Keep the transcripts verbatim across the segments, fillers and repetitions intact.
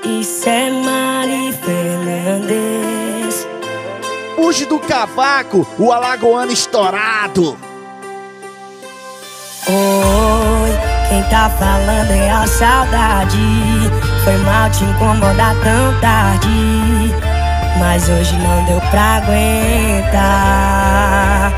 Isso é Mari Fernandes. Fuge do cavaco, o alagoano estourado. Oi, quem tá falando é a saudade. Foi mal te incomodar tão tarde, mas hoje não deu pra aguentar.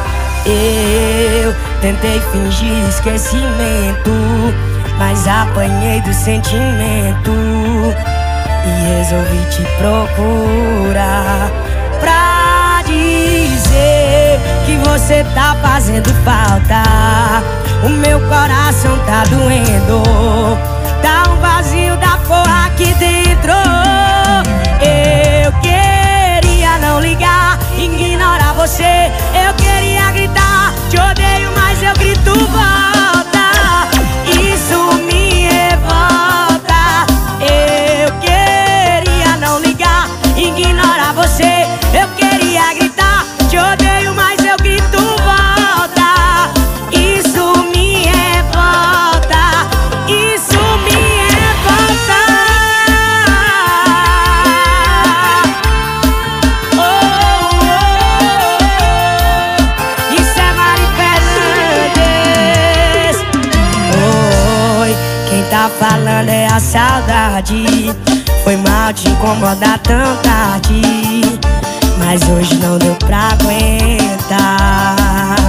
Eu tentei fingir esquecimento, mas apanhei do sentimento e resolvi te procurar pra dizer que você tá fazendo falta. O meu coração tá doendo, tá um vazio da porra aqui dentro. Eu queria não ligar, ignorar você. Eu queria gritar, te odeio, mas eu grito volta. Isso me revolta. Eu queria não ligar, ignorar você. Eu queria gritar, te odeio, mas eu grito volta. Isso me revolta. Isso me revolta. Oh, oh, oh. Isso é Mari Fernandes. Oi, quem tá falando é a saudade. Foi mal te incomodar tão tarde, mas hoje não deu pra aguentar.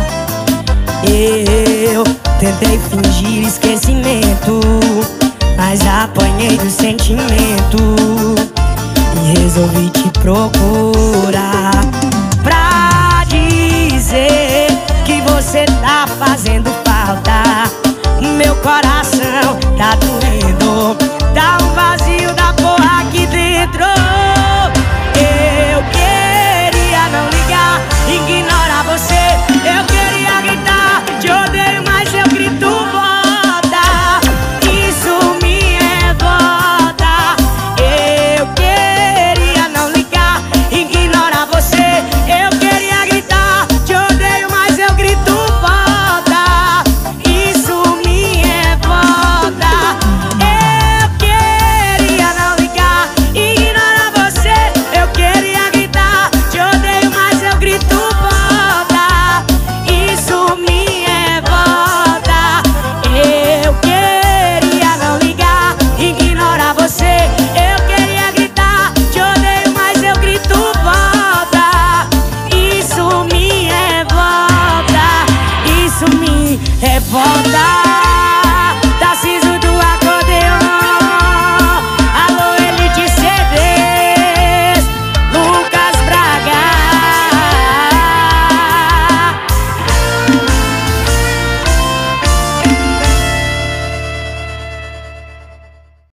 Eu tentei fingir esquecimento, mas apanhei do sentimento e resolvi te procurar pra dizer que você tá fazendo falta. O meu coração tá doendo, tá